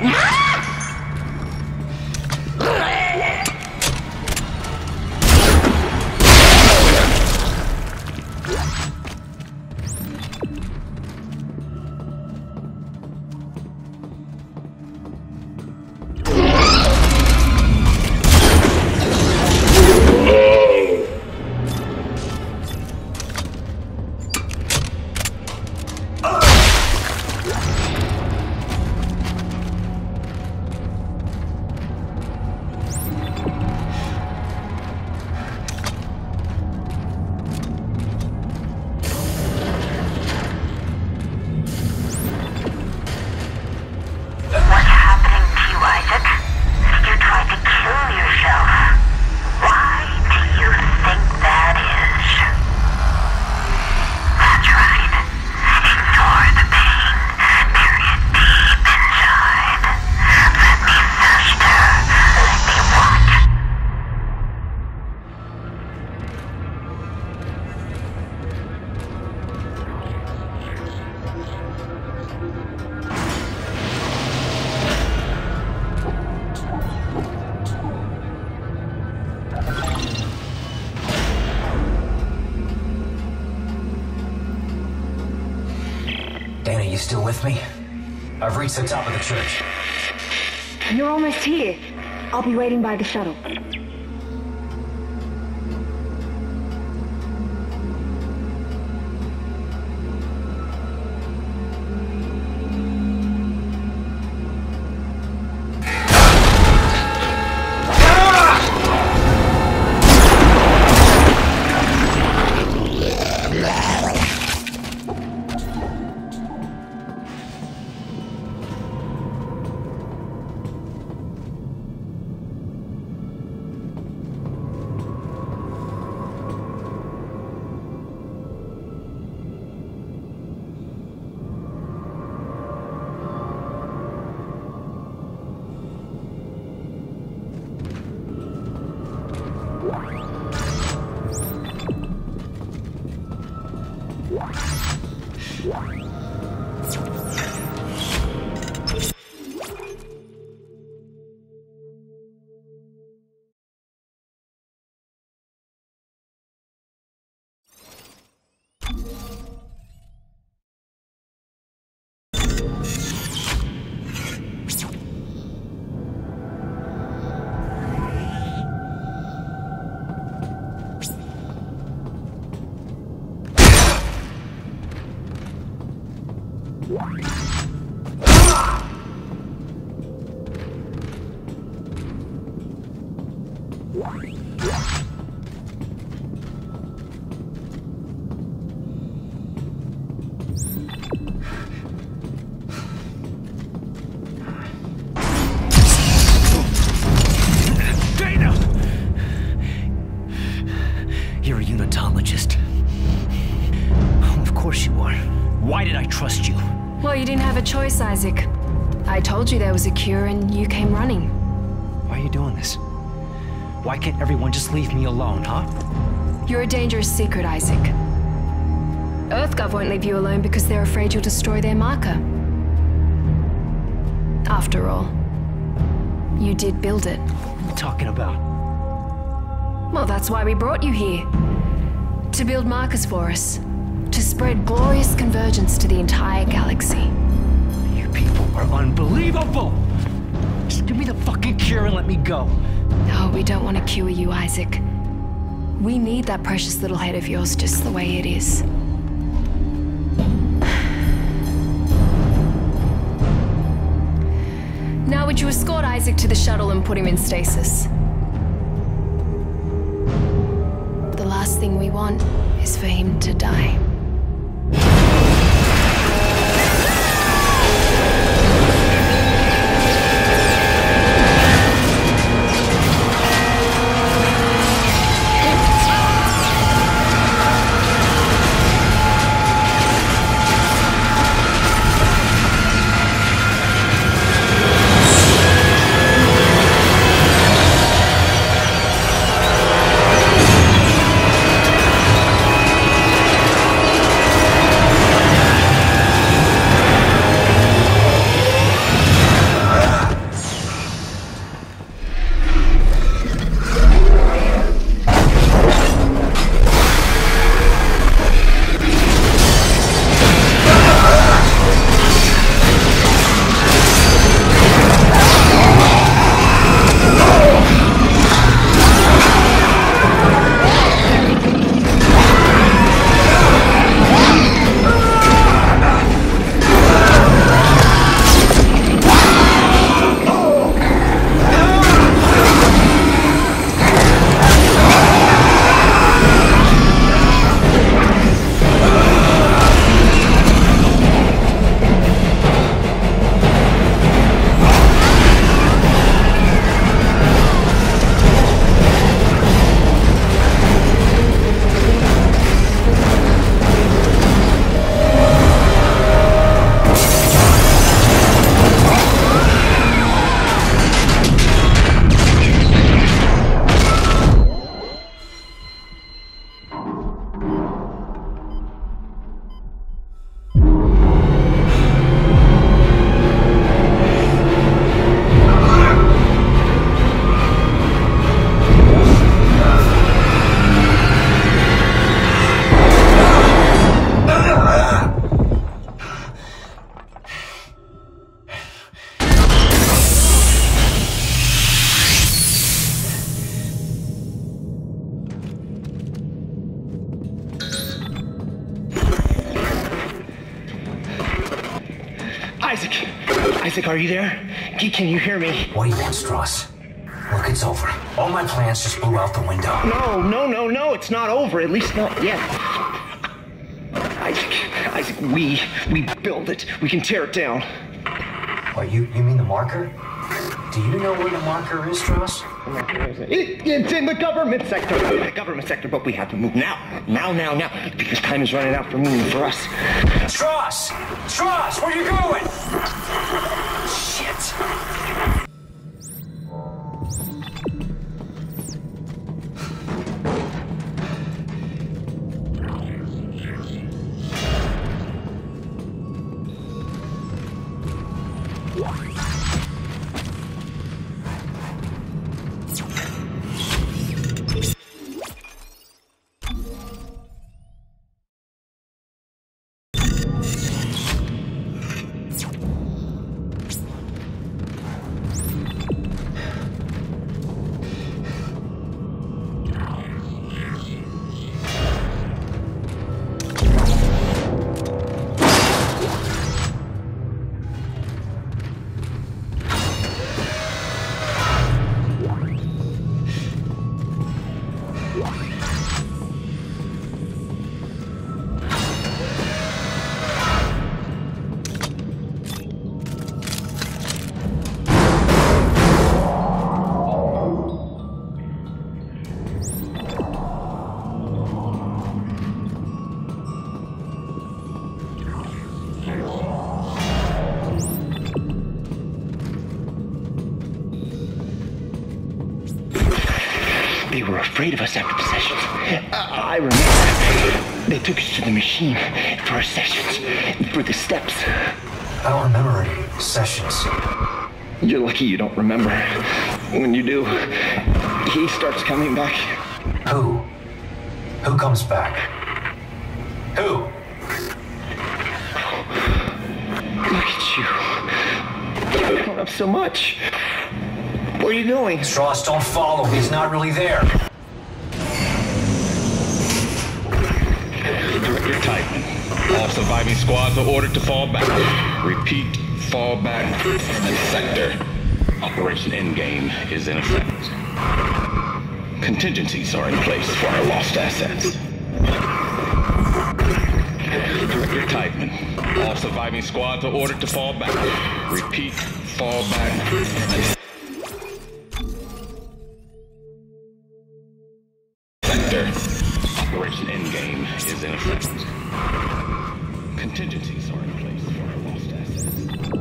Dana, you still with me? I've reached the top of the church. You're almost here. I'll be waiting by the shuttle. You're a unitologist. Of course you are. Why did I trust you? Well, you didn't have a choice, Isaac. I told you there was a cure and you came running. Why are you doing this? Why can't everyone just leave me alone, huh? You're a dangerous secret, Isaac. EarthGov won't leave you alone because they're afraid you'll destroy their marker. After all, you did build it. What are you talking about? Well, that's why we brought you here. To build markers for us. To spread glorious convergence to the entire galaxy. You people are unbelievable! Just give me the fucking cure and let me go. Oh, we don't want to cure you, Isaac. We need that precious little head of yours just the way it is. Now would you escort Isaac to the shuttle and put him in stasis? The last thing we want is for him to die. Isaac, are you there? Can you hear me? What do you want, Stross? Look, it's over. All my plans just blew out the window. No, it's not over. At least not yet. Isaac, we build it. We can tear it down. What, you mean the marker? Do you know where the marker is, Stross? It's in the government sector. But we have to move now. Now. Because time is running out for me and for us. Stross! Stross, where you going? Shit. They were afraid of us after the sessions. I remember. They took us to the machine for our sessions, for the steps. I don't remember any sessions. You're lucky you don't remember. When you do, he starts coming back. Who? Who comes back? Who? Look at you. You've grown up so much. Where are you going? Stross, don't follow. He's not really there. Director Titan. All surviving squads are ordered to fall back. Repeat, fall back. And sector. Operation Endgame is in effect. Contingencies are in place for our lost assets. Director Titan. All surviving squads are ordered to fall back. Repeat, fall back. And Operation Endgame is in effect. Contingencies are in place for our lost assets.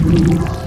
Marcus.